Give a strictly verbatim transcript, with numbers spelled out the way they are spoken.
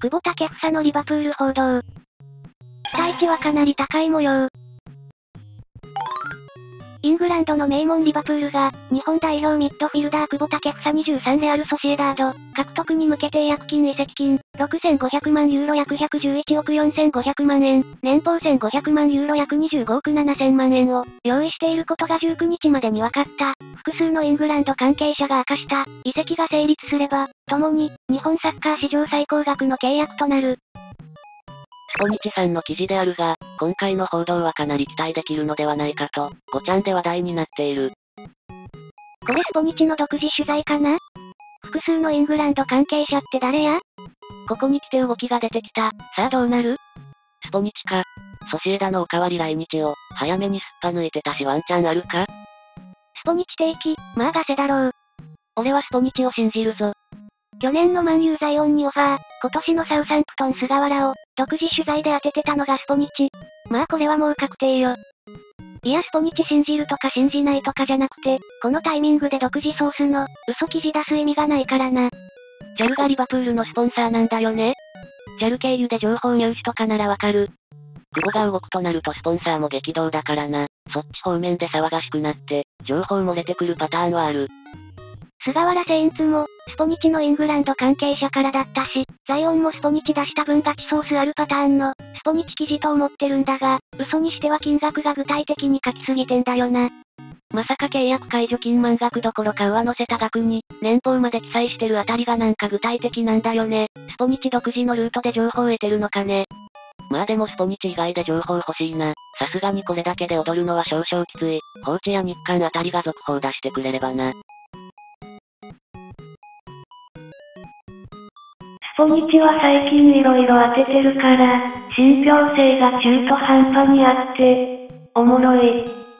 久保建英のリバプール報道。期待値はかなり高い模様。イングランドの名門リバプールが、日本代表ミッドフィルダー久保建英にじゅうさんレアルソシエダード、獲得に向けて違約金移籍金、ろくせんごひゃくまんユーロ約ひゃくじゅういちおくよんせんごひゃくまんえん、年俸せんごひゃくまんユーロ約にじゅうごおくななせんまんえんを用意していることがじゅうくにちまでに分かった。複数のイングランド関係者が明かした、移籍が成立すれば、共に、日本サッカー史上最高額の契約となる。 スポニチさんの記事であるが、今回の報道はかなり期待できるのではないかと、ごちゃんで話題になっている。 これスポニチの独自取材かな？複数のイングランド関係者って誰や？ ここに来て動きが出てきた。さあどうなる？スポニチか。ソシエダのおかわり来日を、早めにすっぱ抜いてたしワンチャンあるか？ スポニチ定期、まあガセだろう。 俺はスポニチを信じるぞ。 去年のマンユーザイオンにオファー、今年のサウサンプトン菅原を、独自取材で当ててたのがスポニチ。まあこれはもう確定よ。いやスポニチ信じるとか信じないとかじゃなくて、このタイミングで独自ソースの、嘘記事出す意味がないからな。 ジャルがリバプールのスポンサーなんだよね。ジャル経由で情報入手とかならわかる。久保が動くとなるとスポンサーも激動だからな。そっち方面で騒がしくなって、情報漏れてくるパターンはある。 菅原セインツも、スポニチのイングランド関係者からだったし、ザイオンもスポニチ出した分ガチソースあるパターンの、スポニチ記事と思ってるんだが、嘘にしては金額が具体的に書きすぎてんだよな。 まさか契約解除金満額どころか上乗せた額に、年俸まで記載してるあたりがなんか具体的なんだよね。スポニチ独自のルートで情報を得てるのかね。まあでもスポニチ以外で情報欲しいな。さすがにこれだけで踊るのは少々きつい。放置や日韓あたりが続報出してくれればな。 スポニチは最近色々当ててるから、信憑性が中途半端にあって、おもろい。